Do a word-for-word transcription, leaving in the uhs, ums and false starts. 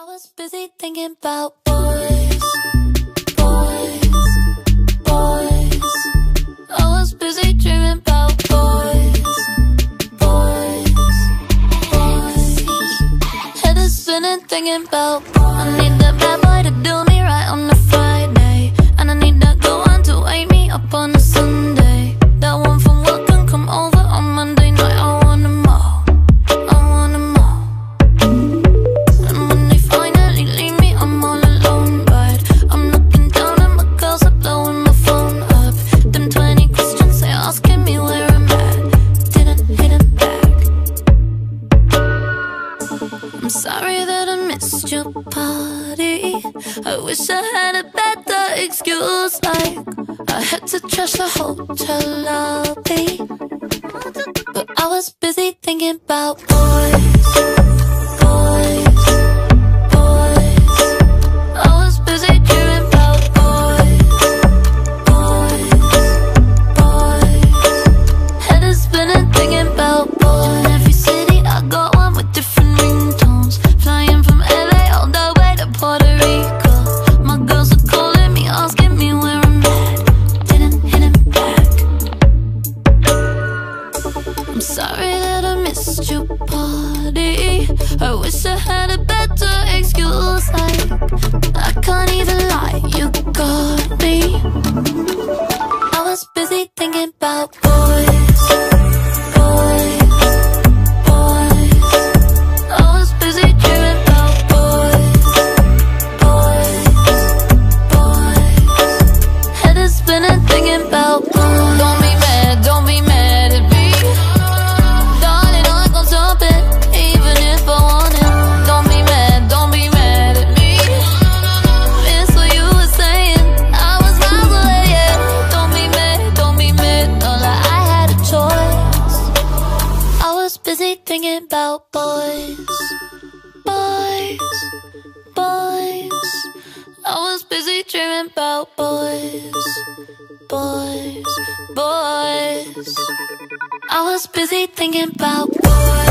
I was busy thinking about boys, boys, boys. I was busy dreaming about boys, boys, boys. Head is spinning thinking about boys. I need that bad boy to do me right on a Friday, and I need that good one to wake me up on a Sunday. That one from work can come over on Monday night. I want them all, I want them all. And when they finally leave me, I'm all alone. But I'm looking down and my girls are blowing my phone up. Them twenty questions they asking me where I'm at, didn't hit it back. I'm sorry that I missed your party. I wish I had a better excuse, like I had to trash the hotel lobby. But I was busy thinking about boys, boys, boys. I was busy dreaming about boys, boys, boys. Head is spinning thinking about boys. In every city I got one with different ringtones, flying from L A all the way to Puerto Rico. My girls are calling me, asking me where I'm at, didn't hit it back. I'm sorry that I missed your party. I wish I had a better excuse, like I can't even lie, you got me. I was busy thinking about boys, boys, boys. I was busy dreaming about boys, boys, boys. Head is spinning thinking about boys. Don't be mad, don't be mad at me, darling, I gon' stop it, even if I want it. Don't be mad, don't be mad at me, miss what you were saying, I was miles away, yeah. Don't be mad, don't be mad, no, like I had a choice. I was busy thinking about boys, boys, boys. I was busy dreaming about boys, boys, boys. I was busy thinking about boys.